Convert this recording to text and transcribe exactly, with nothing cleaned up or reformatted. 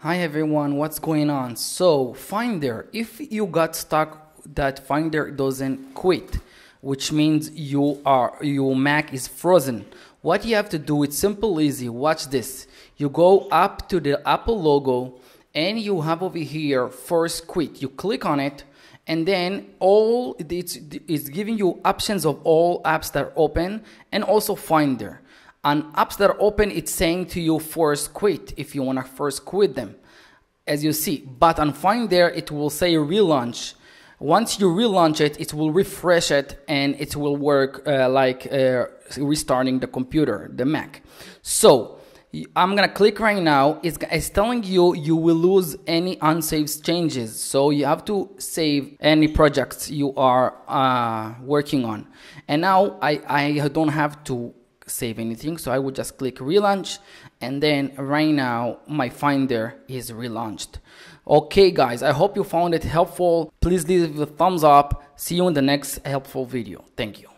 Hi everyone, what's going on? So Finder, if you got stuck that Finder doesn't quit, which means you are your Mac is frozen, what you have to do, it's simple, easy. Watch this. You go up to the Apple logo and you have over here force quit. You click on it and then all it's, it's giving you options of all apps that are open and also Finder. On apps that are open, it's saying to you force quit if you want to first quit them, as you see. But on Finder, it will say relaunch. Once you relaunch it, it will refresh it and it will work uh, like uh, restarting the computer, the Mac. So I'm gonna click right now. It's, it's telling you you will lose any unsaved changes. So you have to save any projects you are uh, working on. And now I, I don't have to save anything, so I would just click relaunch, and then right now my Finder is relaunched. Okay guys, I hope you found it helpful. Please leave a thumbs up. See you in the next helpful video. Thank you.